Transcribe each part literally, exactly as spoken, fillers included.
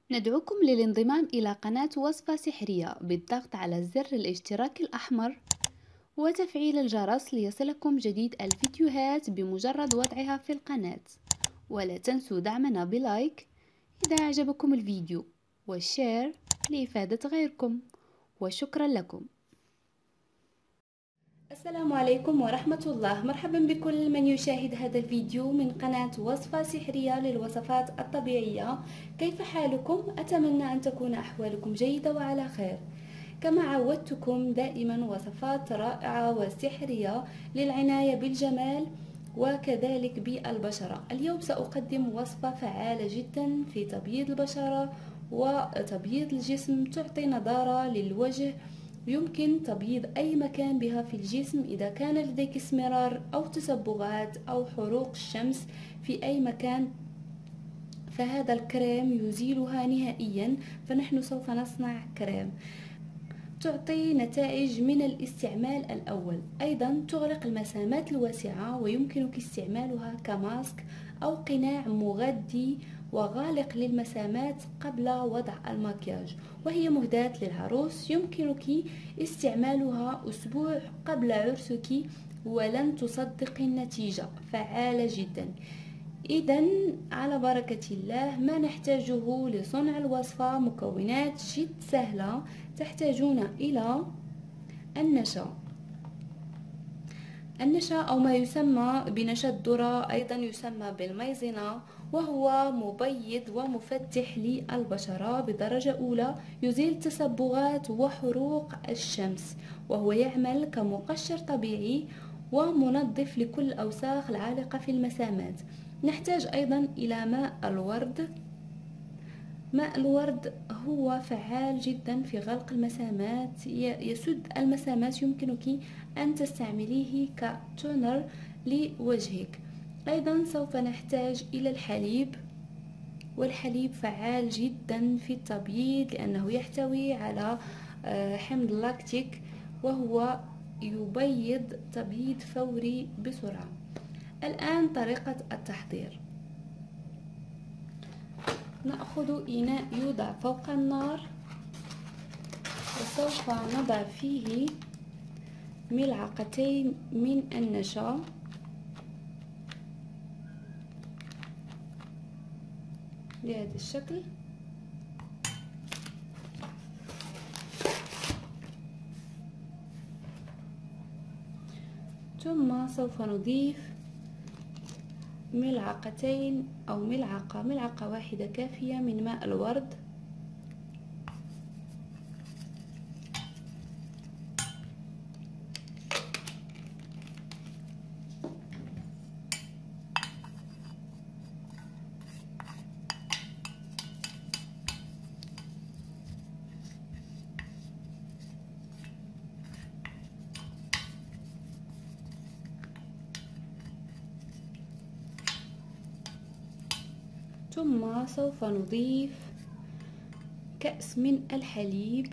ندعوكم للانضمام إلى قناة وصفة سحرية بالضغط على زر الاشتراك الأحمر وتفعيل الجرس ليصلكم جديد الفيديوهات بمجرد وضعها في القناة. ولا تنسوا دعمنا بلايك إذا أعجبكم الفيديو والشير لإفادة غيركم، وشكرا لكم. السلام عليكم ورحمة الله، مرحبا بكل من يشاهد هذا الفيديو من قناة وصفة سحرية للوصفات الطبيعية. كيف حالكم؟ أتمنى أن تكون أحوالكم جيدة وعلى خير. كما عودتكم دائما وصفات رائعة وسحرية للعناية بالجمال وكذلك بالبشرة. اليوم سأقدم وصفة فعالة جدا في تبييض البشرة وتبييض الجسم، تعطي نضارة للوجه، يمكن تبييض أي مكان بها في الجسم إذا كان لديك اسمرار أو تصبغات أو حروق الشمس في أي مكان، فهذا الكريم يزيلها نهائيا. فنحن سوف نصنع كريم تعطي نتائج من الاستعمال الأول. أيضا تغلق المسامات الواسعة ويمكنك استعمالها كماسك أو قناع مغذي وغالق للمسامات قبل وضع المكياج، وهي مهداة للعروس. يمكنك استعمالها أسبوع قبل عرسك ولن تصدقي النتيجة، فعالة جدا. إذن على بركة الله، ما نحتاجه لصنع الوصفة مكونات جد سهلة. تحتاجون إلى النشا النشا أو ما يسمى بنشا الذرة، أيضا يسمى بالميزنة، وهو مبيض ومفتح للبشرة بدرجة أولى، يزيل تصبغات وحروق الشمس، وهو يعمل كمقشر طبيعي ومنظف لكل الأوساخ العالقة في المسامات. نحتاج أيضا إلى ماء الورد. ماء الورد هو فعال جدا في غلق المسامات، يسد المسامات، يمكنك أن تستعمليه كتونر لوجهك. أيضا سوف نحتاج إلى الحليب، والحليب فعال جدا في التبييض لأنه يحتوي على حمض لاكتيك، وهو يبيض تبييض فوري بسرعة. الآن طريقة التحضير: نأخذ إناء يوضع فوق النار، وسوف نضع فيه ملعقتين من النشا، بهذا الشكل. ثم سوف نضيف ملعقتين أو ملعقة ملعقة واحدة كافية من ماء الورد، ثم سوف نضيف كأس من الحليب،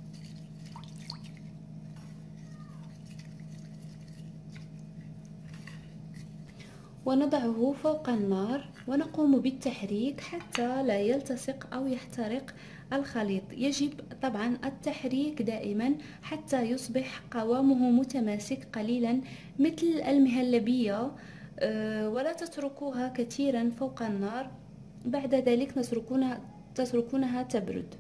ونضعه فوق النار ونقوم بالتحريك حتى لا يلتصق أو يحترق الخليط. يجب طبعا التحريك دائما حتى يصبح قوامه متماسك قليلا مثل المهلبية، ولا تتركوها كثيرا فوق النار. بعد ذلك نتركونها تتركونها تبرد.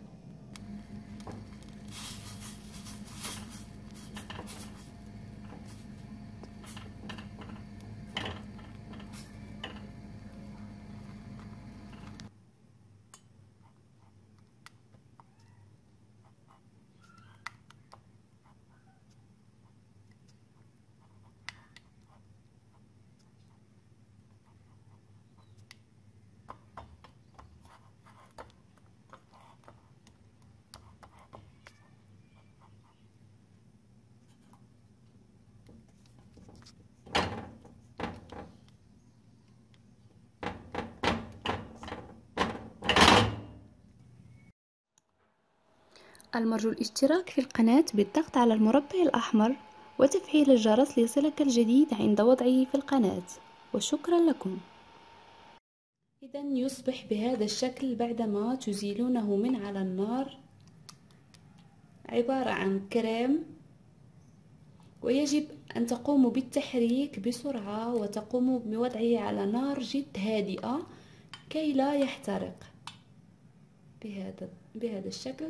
المرجو الاشتراك في القناة بالضغط على المربع الأحمر وتفعيل الجرس ليصلك الجديد عند وضعه في القناة، وشكرا لكم. إذا يصبح بهذا الشكل بعدما تزيلونه من على النار. عبارة عن كريم، ويجب أن تقوموا بالتحريك بسرعة وتقوموا بوضعه على نار جد هادئة كي لا يحترق. بهذا بهذا الشكل.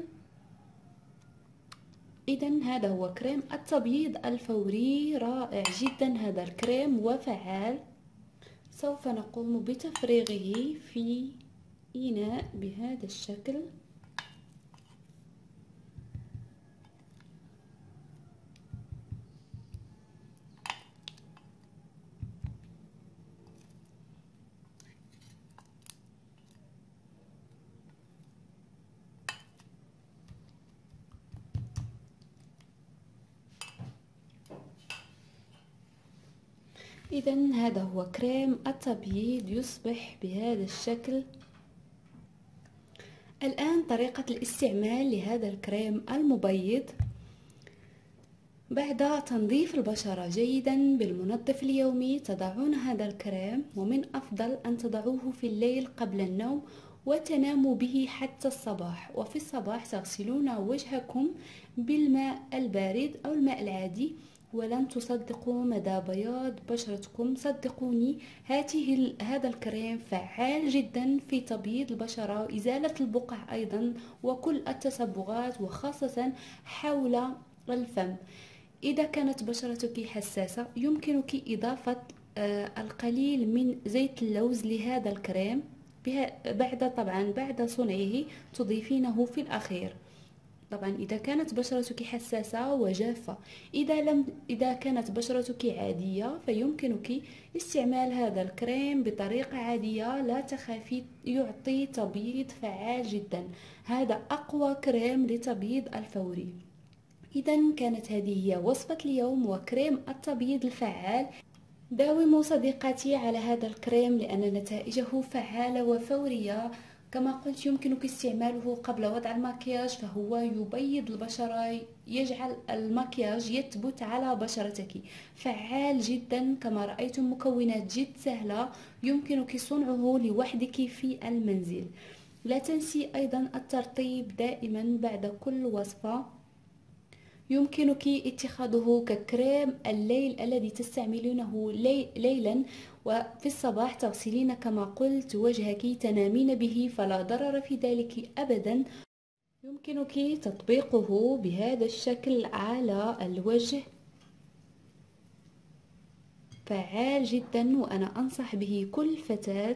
إذن هذا هو كريم التبييض الفوري، رائع جدا هذا الكريم وفعال. سوف نقوم بتفريغه في إناء بهذا الشكل. إذن هذا هو كريم التبييض، يصبح بهذا الشكل. الآن طريقة الاستعمال لهذا الكريم المبيض. بعد تنظيف البشرة جيدا بالمنظف اليومي تضعون هذا الكريم، ومن أفضل أن تضعوه في الليل قبل النوم وتناموا به حتى الصباح. وفي الصباح تغسلون وجهكم بالماء البارد أو الماء العادي، ولن تصدقوا مدى بياض بشرتكم. صدقوني، هاته هذا الكريم فعال جدا في تبييض البشرة وإزالة البقع أيضا وكل التصبغات، وخاصة حول الفم. إذا كانت بشرتك حساسة يمكنك إضافة القليل من زيت اللوز لهذا الكريم، بعد طبعا بعد صنعه تضيفينه في الأخير. طبعا إذا كانت بشرتك حساسة وجافة. إذا لم إذا كانت بشرتك عادية فيمكنك استعمال هذا الكريم بطريقة عادية، لا تخافي، يعطي تبييض فعال جدا. هذا أقوى كريم لتبييض الفوري. إذا كانت هذه هي وصفة اليوم وكريم التبييض الفعال. داوموا صديقاتي على هذا الكريم لأن نتائجه فعالة وفورية. كما قلت يمكنك استعماله قبل وضع المكياج، فهو يبيض البشرة، يجعل المكياج يثبت على بشرتك. فعال جدا كما رأيتم، مكونات جد سهلة يمكنك صنعه لوحدك في المنزل. لا تنسي أيضا الترطيب دائما بعد كل وصفة. يمكنك اتخاذه ككريم الليل الذي تستعملونه لي ليلا، وفي الصباح تغسلين كما قلت وجهك تنامين به، فلا ضرر في ذلك أبدا. يمكنك تطبيقه بهذا الشكل على الوجه، فعال جدا وأنا أنصح به كل فتاة.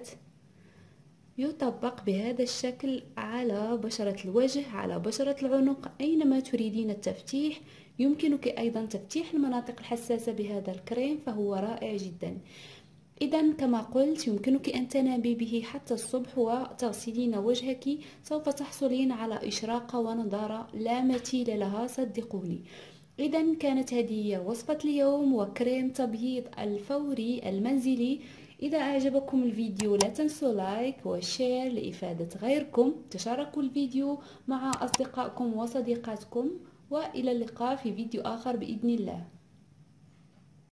يطبق بهذا الشكل على بشرة الوجه، على بشرة العنق، أينما تريدين التفتيح. يمكنك أيضا تفتيح المناطق الحساسة بهذا الكريم، فهو رائع جدا. إذا كما قلت يمكنك أن تنامي به حتى الصبح وتغسلين وجهك، سوف تحصلين على إشراقة ونضارة لا مثيل لها، صدقوني. إذا كانت هذه وصفة اليوم وكريم تبييض الفوري المنزلي. إذا أعجبكم الفيديو لا تنسوا لايك وشير لإفادة غيركم، تشاركوا الفيديو مع أصدقائكم وصديقاتكم، وإلى اللقاء في فيديو آخر بإذن الله.